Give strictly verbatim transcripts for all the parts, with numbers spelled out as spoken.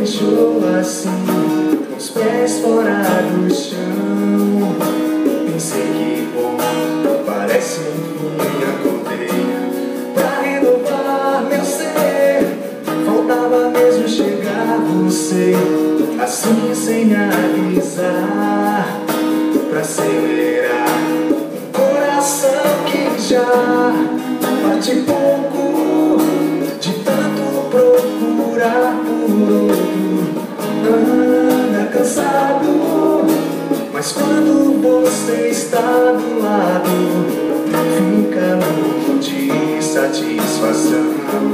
deixou assim, com os pés fora do chão. Pensei que bom, parece enfim acordei pra renovar meu ser. Faltava mesmo chegar você, assim sem avisar, pra acelerar um coração que já bate pouco, de tanto procurar por outro. Anda cansado, mas quando você está do lado, fica louco de satisfação.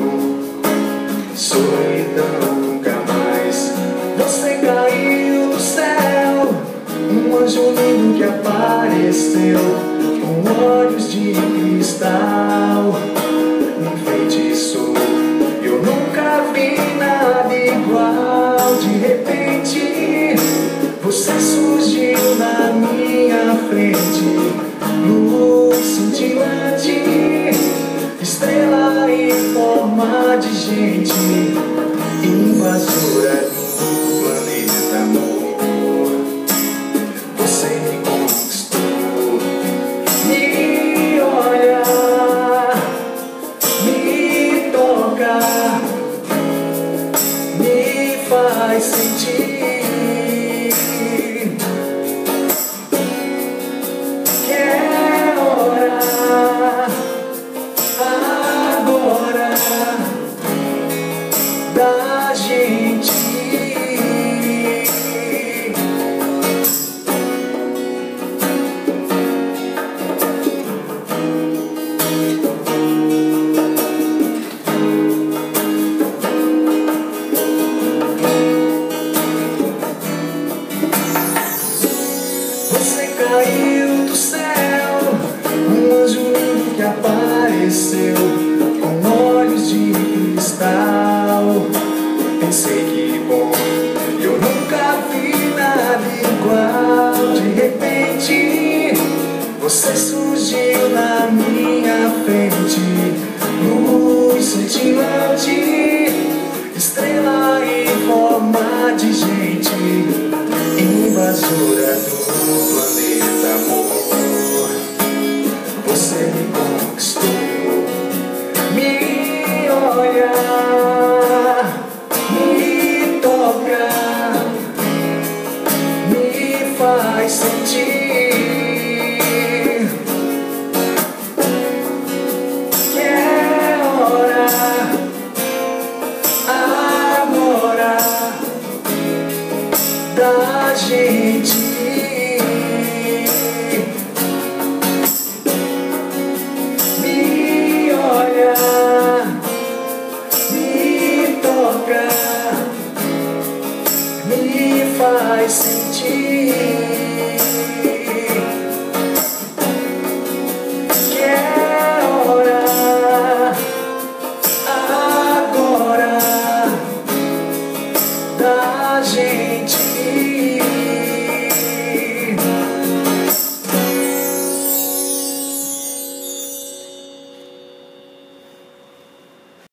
Solidão nunca mais. Você caiu do céu, um anjo lindo que apareceu, com olhos de cristal. Um feitiço, eu nunca vi nada igual. De repente, você surgiu na minha frente, luz cintilante, estrela em forma de gente, invasora do planeta amor. Você me conquistou, me olha, me toca, me faz sentir que é hora agora da gente Você caiu do céu, um anjo lindo que apareceu, com olhos de cristal. Pensei que bom, eu nunca vi nada igual. De repente, você surgiu na minha frente, luz cintilante, estrela em forma de gente, invasora do planeta amor. Você me conquistou, me olha, me toca, me faz sentir que é hora agora da gente. Me olha, me toca, me faz sentir que é hora agora da gente.